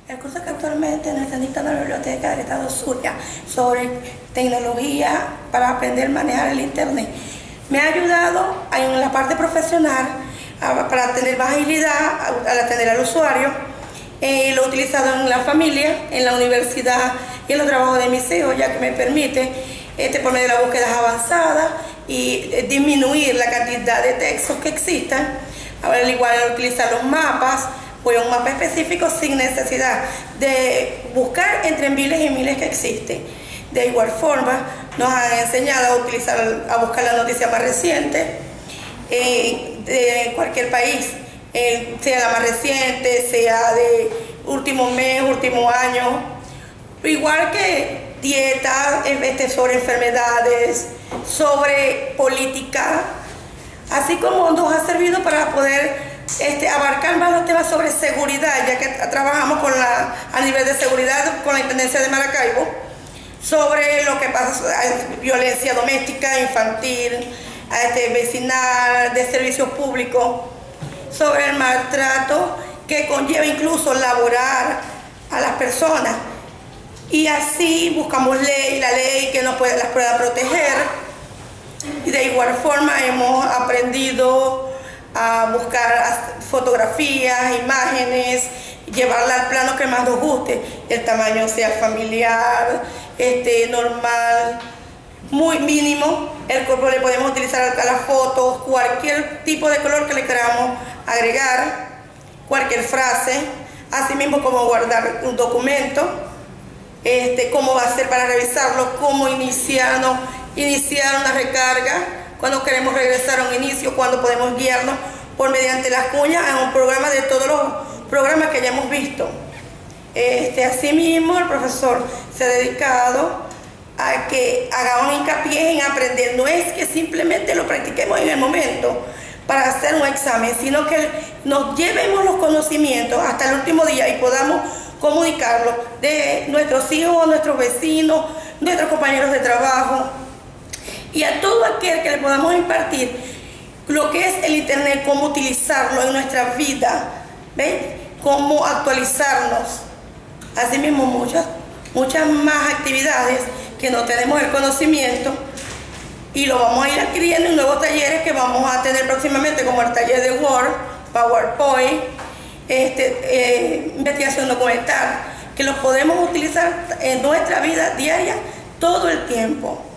El curso que actualmente nos están dictando en la Biblioteca del Estado Zulia sobre tecnología para aprender a manejar el Internet me ha ayudado en la parte profesional para tener más agilidad al atender al usuario. Lo he utilizado en la familia, en la universidad y en los trabajos de mis hijos, ya que me permite, por medio de las búsquedas avanzadas y disminuir la cantidad de textos que existan. Al igual utilizar los mapas, pues un mapa específico sin necesidad de buscar entre miles y miles que existen. De igual forma, nos han enseñado a buscar la noticia más reciente de cualquier país, sea la más reciente, sea de último mes, último año, igual que dietas sobre enfermedades, sobre política, así como nos ha servido para poder abarcar más los temas sobre seguridad, ya que trabajamos a nivel de seguridad con la Intendencia de Maracaibo, sobre lo que pasa, violencia doméstica, infantil, vecinal, de servicios públicos, sobre el maltrato que conlleva incluso laborar a las personas. Y así buscamos la ley que las pueda proteger. Y de igual forma hemos aprendido a buscar fotografías, imágenes, llevarla al plano que más nos guste, el tamaño sea familiar, normal, muy mínimo. El color le podemos utilizar a las fotos, cualquier tipo de color que le queramos agregar, cualquier frase, así mismo como guardar un documento, cómo va a ser para revisarlo, cómo iniciar una recarga, cuando queremos regresar a un inicio, cuando podemos guiarnos mediante las cuñas a un programa de todos los programas que ya hemos visto. Asimismo, el profesor se ha dedicado a que hagamos hincapié en aprender. No es que simplemente lo practiquemos en el momento para hacer un examen, sino que nos llevemos los conocimientos hasta el último día y podamos comunicarlos de nuestros hijos, nuestros vecinos, nuestros compañeros de trabajo y a todo aquel que le podamos impartir lo que es el Internet, cómo utilizarlo en nuestra vida, ¿ven? Cómo actualizarnos. Asimismo, muchas más actividades que no tenemos el conocimiento y lo vamos a ir adquiriendo en nuevos talleres que vamos a tener próximamente, como el taller de Word, PowerPoint, investigación documental, que los podemos utilizar en nuestra vida diaria todo el tiempo.